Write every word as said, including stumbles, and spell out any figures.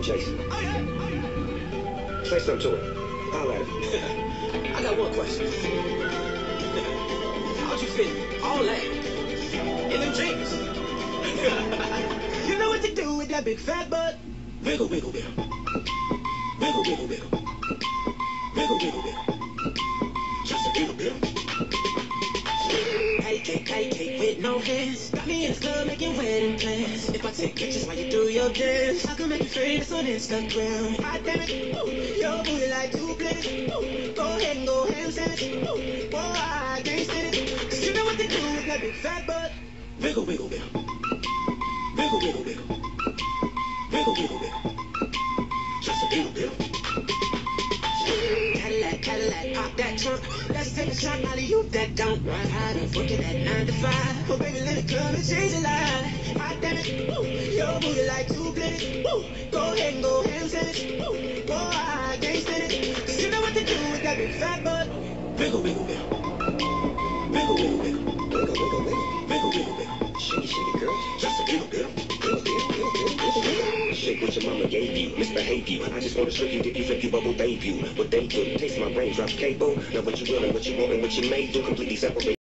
phone, Chase. Oh, yeah. Oh, yeah. Say something to her. Holla at her. I got one question. How'd you fit all that in them jeans? You know what to do with that big fat butt? Wiggle, wiggle, wiggle. Wiggle, wiggle, wiggle. Wiggle, wiggle, wiggle. Just a little bit. Patty cake, patty cake with no hands. Got me in the club making wedding plans. If I take pictures while you do your dance, I can make you famous on Instagram. God damn it, ooh, your booty like two planets. Ooh, go ahead and go ham sandwich. Ooh, boy, I can't stand it. Cause you know what to do with that big fat butt. Wiggle, wiggle, wiggle. Wiggle, wiggle, wiggle. Wiggle, wiggle, wiggle. Just a little bit. Cadillac, Cadillac, pop that trunk. Let's take a shot, Molly, you that don't. Ride hard and work it at nine to five. Oh, baby, let it come and change your life. God damn it, ooh, your booty like two planets. Ooh, go ahead and go ham sandwich. Ooh, boy, I can't stand it. Cause you know what to do with that big fat butt. Wiggle, wiggle, wiggle. Wiggle, wiggle, wiggle. Wiggle, wiggle, wiggle. Wiggle, wiggle, wiggle. Shake it, shake it, girl. Just a little bit. Wiggle, wiggle, wiggle, wiggle, wiggle. Shake what your mama gave you. Misbehave you. I just wanna strip you, dip you, flip you, bubble babe you. But they couldn't taste my brain, drop cable. Now what you will and what you want and what you may do completely separate.